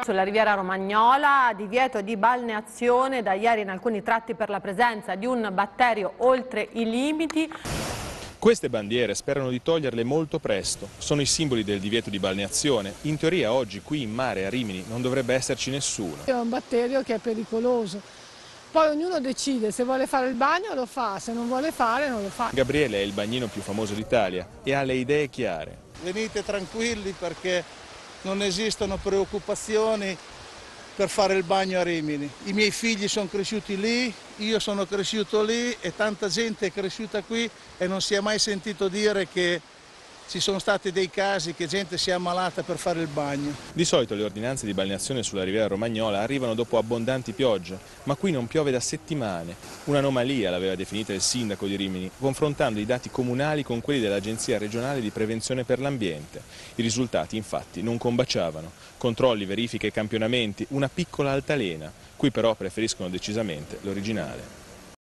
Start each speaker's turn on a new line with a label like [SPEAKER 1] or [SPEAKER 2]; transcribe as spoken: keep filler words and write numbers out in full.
[SPEAKER 1] sulla Riviera Romagnola, divieto di balneazione da ieri in alcuni tratti per la presenza di un batterio oltre i limiti.
[SPEAKER 2] Queste bandiere sperano di toglierle molto presto, sono i simboli del divieto di balneazione. In teoria oggi qui in mare a Rimini non dovrebbe esserci nessuno.
[SPEAKER 3] È un batterio che è pericoloso, poi ognuno decide, se vuole fare il bagno lo fa, se non vuole fare non lo fa.
[SPEAKER 2] Gabriele è il bagnino più famoso d'Italia e ha le idee chiare.
[SPEAKER 4] Venite tranquilli perché non esistono preoccupazioni per fare il bagno a Rimini. I miei figli sono cresciuti lì, io sono cresciuto lì e tanta gente è cresciuta qui e non si è mai sentito dire che ci sono stati dei casi che gente si è ammalata per fare il bagno.
[SPEAKER 2] Di solito le ordinanze di balneazione sulla Riviera Romagnola arrivano dopo abbondanti piogge, ma qui non piove da settimane. Un'anomalia l'aveva definita il sindaco di Rimini, confrontando i dati comunali con quelli dell'Agenzia regionale di prevenzione per l'ambiente. I risultati infatti non combaciavano. Controlli, verifiche e campionamenti, una piccola altalena. Qui però preferiscono decisamente l'originale.